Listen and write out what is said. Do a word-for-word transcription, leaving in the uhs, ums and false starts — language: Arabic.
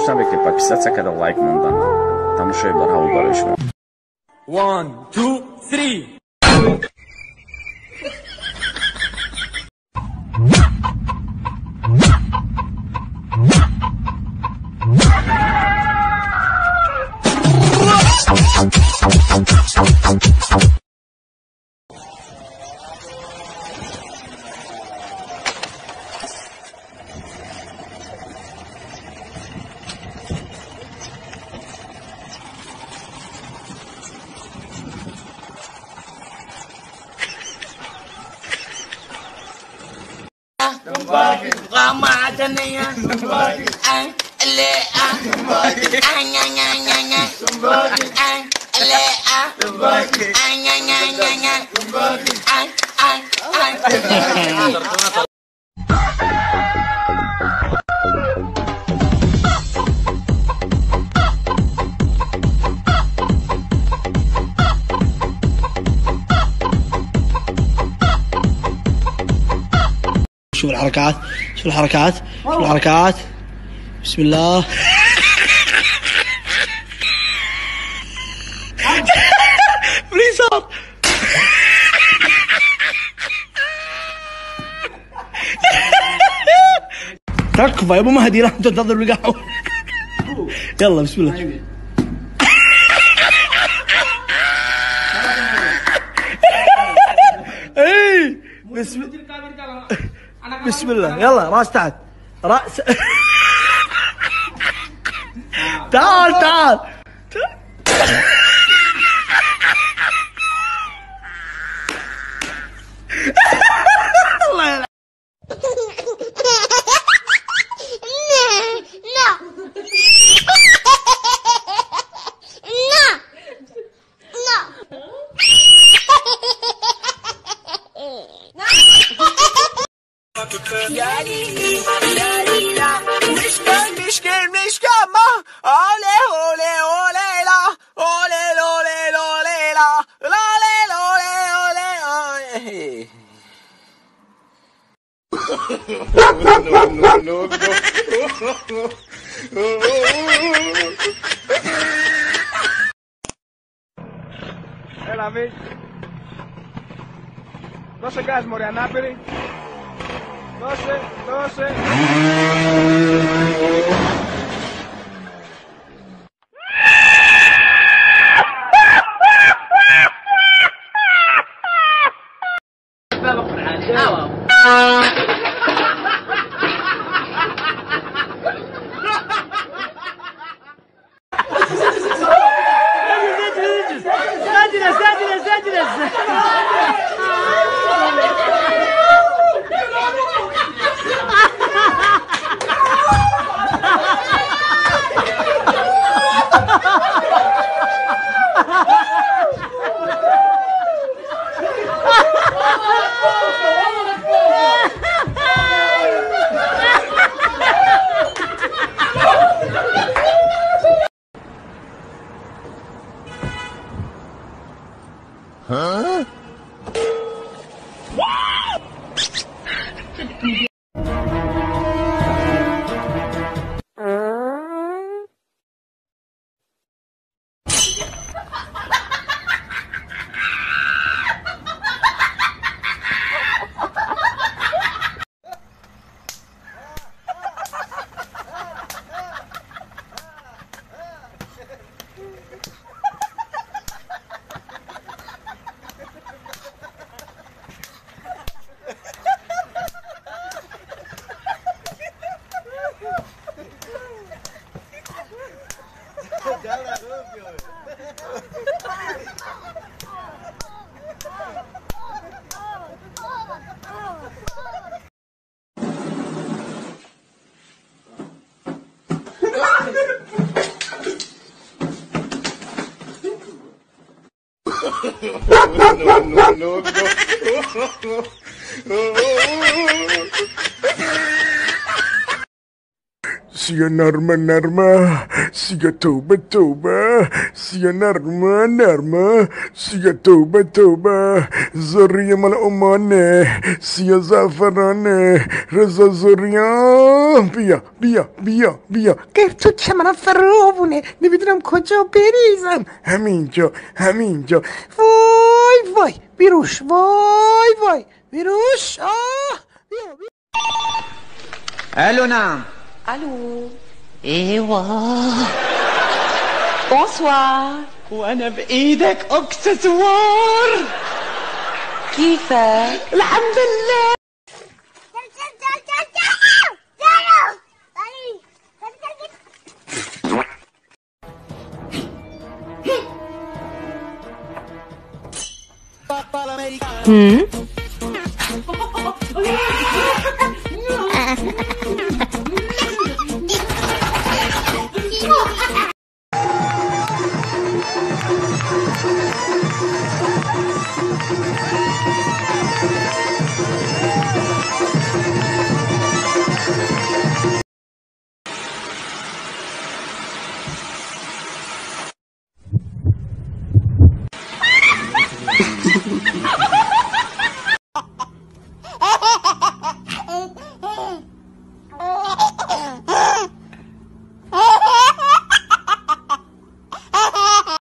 не забудьте подписаться, когда лайк нам дан. Там еще и бархау барышма. One, two, three. شوف الحركات شوف الحركات شوف الحركات بسم الله. بريسار تكفى يا ابو مهدي، لا تنتظر بالقهوه. يلا بسم الله. اي بسم بسم الله. يلا راس تحت راس. تعال تعال الله يلعن. Έλα Βι. Δώσε γκάζ μωρέ ανάπηρη. Δώσε, δώσε. Huh? no, no, no, no. Sia Narma Narma, Sia Toba Toba, Sia Narma Narma, Sia Toba Toba, Zoria Mal Omane, Sia Zafarane, Reza Zoria, Bia, Bia, Bia, Bia, che tu chiamano Ferrovune, ne vedremo cosa perisam, Amincio, Amincio, voi, voi, Virus, voi, voi, Virus, ah, via, via. الو نعم. الو ايوه بونسوار وانا بايدك اكسسوار. كيفك؟ الحمد لله. هم؟